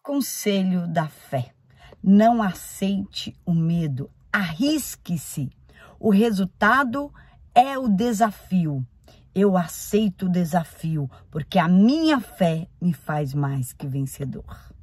conselho da fé. Não aceite o medo, arrisque-se. O resultado é o desafio. Eu aceito o desafio, porque a minha fé me faz mais que vencedor.